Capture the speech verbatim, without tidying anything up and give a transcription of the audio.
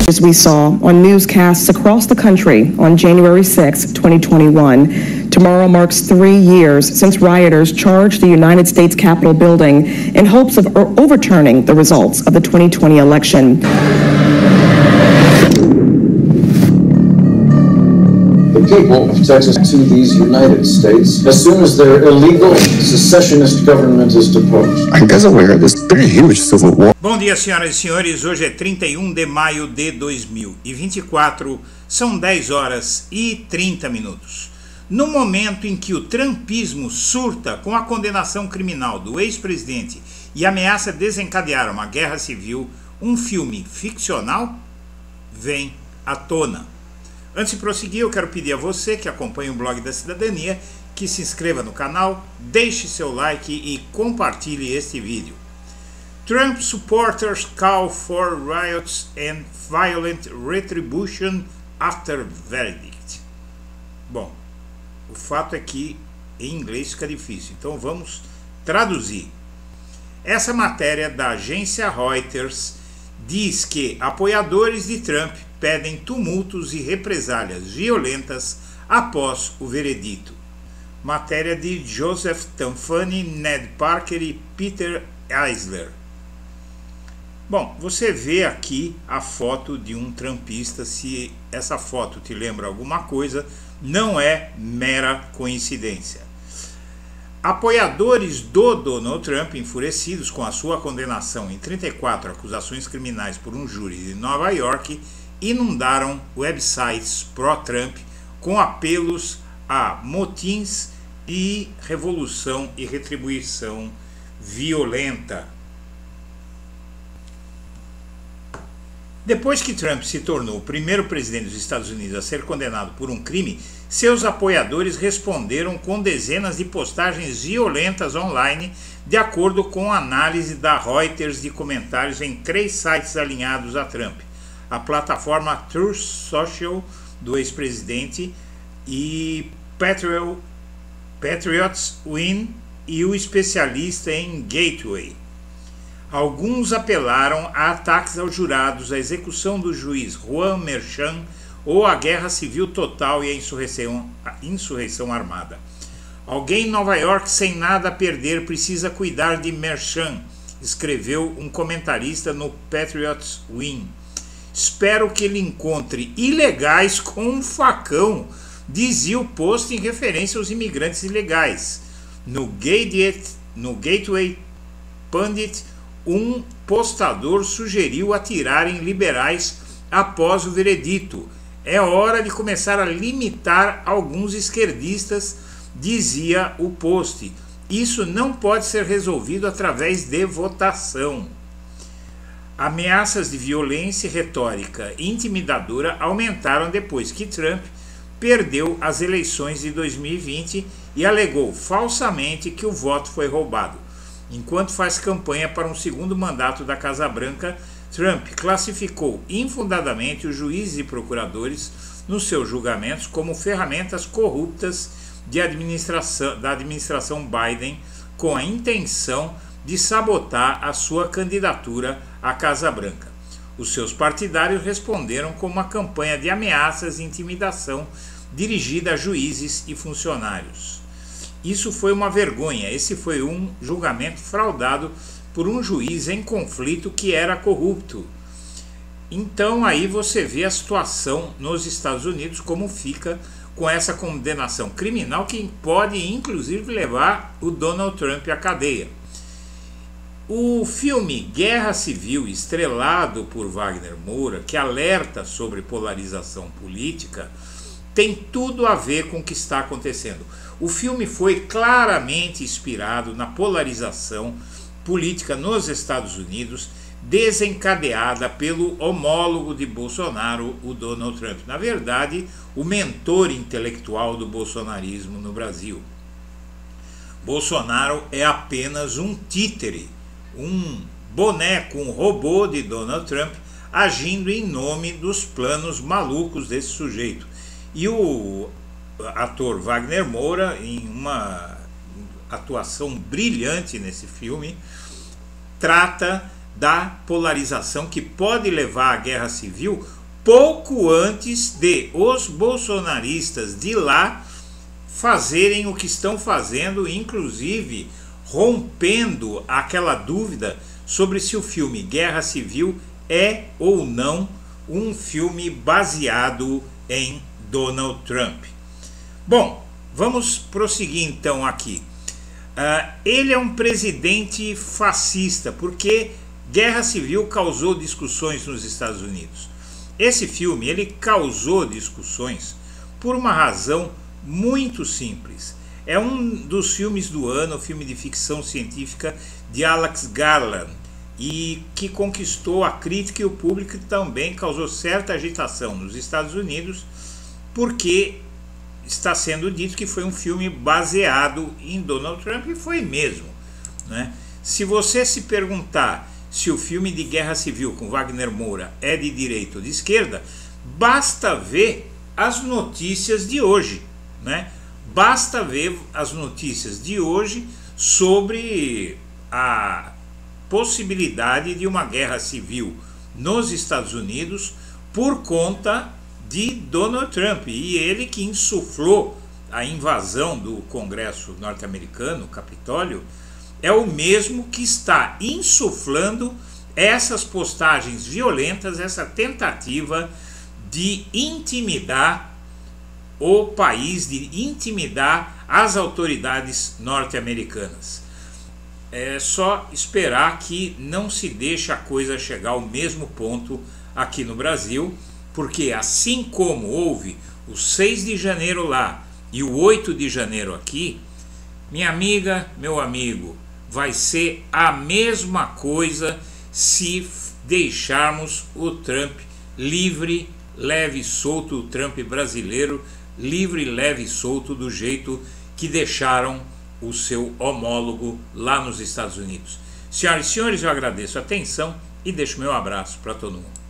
As we saw on newscasts across the country on January sixth, twenty twenty-one. Tomorrow marks three years since rioters charged the United States Capitol building in hopes of overturning the results of the twenty twenty election. The people of Texas to these United States as soon as their illegal secessionist government is deposed. Are you guys aware of this very huge civil war? Bom dia, senhoras e senhores. Hoje é trinta e um de maio de dois mil e vinte e quatro, são dez horas e trinta minutos. No momento em que o trumpismo surta com a condenação criminal do ex-presidente e ameaça desencadear uma guerra civil, um filme ficcional vem à tona. Antes de prosseguir, eu quero pedir a você que acompanha o Blog da Cidadania que se inscreva no canal, deixe seu like e compartilhe este vídeo. Trump supporters call for riots and violent retribution after verdict. Bom, o fato é que em inglês fica difícil, então vamos traduzir. Essa matéria da agência Reuters diz que apoiadores de Trump pedem tumultos e represálias violentas após o veredito. Matéria de Joseph Tanfani, Ned Parker e Peter Eisler. Bom, você vê aqui a foto de um trumpista. Se essa foto te lembra alguma coisa, não é mera coincidência. Apoiadores do Donald Trump, enfurecidos com a sua condenação em trinta e quatro acusações criminais por um júri de Nova York, inundaram websites pró-Trump com apelos a motins e revolução e retribuição violenta. Depois que Trump se tornou o primeiro presidente dos Estados Unidos a ser condenado por um crime, seus apoiadores responderam com dezenas de postagens violentas online, de acordo com a análise da Reuters de comentários em três sites alinhados a Trump: a plataforma Truth Social do ex-presidente e Patriot, Patriots Win e o especialista em Gateway. Alguns apelaram a ataques aos jurados, a execução do juiz Juan Merchan ou a guerra civil total e a insurreição, a insurreição armada. Alguém em Nova York sem nada a perder precisa cuidar de Merchan, escreveu um comentarista no Patriots Win. Espero que ele encontre ilegais com um facão, dizia o post em referência aos imigrantes ilegais. No Gateway, no Gateway Pundit, um postador sugeriu atirar em liberais após o veredito. É hora de começar a limitar alguns esquerdistas, dizia o post. Isso não pode ser resolvido através de votação. Ameaças de violência e retórica intimidadora aumentaram depois que Trump perdeu as eleições de dois mil e vinte e alegou falsamente que o voto foi roubado. Enquanto faz campanha para um segundo mandato da Casa Branca, Trump classificou infundadamente os juízes e procuradores nos seus julgamentos como ferramentas corruptas de administração, da administração Biden, com a intenção de sabotar a sua candidatura à Casa Branca. Os seus partidários responderam com uma campanha de ameaças e intimidação dirigida a juízes e funcionários. Isso foi uma vergonha. Esse foi um julgamento fraudado por um juiz em conflito que era corrupto. Então aí você vê a situação nos Estados Unidos como fica com essa condenação criminal que pode inclusive levar o Donald Trump à cadeia. O filme Guerra Civil, estrelado por Wagner Moura, que alerta sobre polarização política, tem tudo a ver com o que está acontecendo. O filme foi claramente inspirado na polarização política nos Estados Unidos, desencadeada pelo homólogo de Bolsonaro, o Donald Trump. Na verdade, o mentor intelectual do bolsonarismo no Brasil. Bolsonaro é apenas um títere, um boneco, um robô de Donald Trump, agindo em nome dos planos malucos desse sujeito. E o ator Wagner Moura, em uma atuação brilhante nesse filme, trata da polarização que pode levar à guerra civil pouco antes de os bolsonaristas de lá fazerem o que estão fazendo, inclusive rompendo aquela dúvida sobre se o filme Guerra Civil é ou não um filme baseado em Donald Trump. Bom, vamos prosseguir então aqui. Uh, ele é um presidente fascista, porque Guerra Civil causou discussões nos Estados Unidos. Esse filme, ele causou discussões por uma razão muito simples. É um dos filmes do ano, filme de ficção científica de Alex Garland, e que conquistou a crítica e o público, também causou certa agitação nos Estados Unidos, porque está sendo dito que foi um filme baseado em Donald Trump, e foi mesmo, né? Se você se perguntar se o filme de Guerra Civil com Wagner Moura é de direita ou de esquerda, basta ver as notícias de hoje, né? Basta ver as notícias de hoje sobre a possibilidade de uma guerra civil nos Estados Unidos por conta de Donald Trump, e ele que insuflou a invasão do Congresso norte-americano, Capitólio, é o mesmo que está insuflando essas postagens violentas, essa tentativa de intimidar o país, de intimidar as autoridades norte-americanas. É só esperar que não se deixe a coisa chegar ao mesmo ponto aqui no Brasil, porque assim como houve o seis de janeiro lá e o oito de janeiro aqui, minha amiga, meu amigo, vai ser a mesma coisa se deixarmos o Trump livre, leve e solto, o Trump brasileiro, livre, leve e solto, do jeito que deixaram o seu homólogo lá nos Estados Unidos. Senhoras e senhores, eu agradeço a atenção e deixo meu abraço para todo mundo.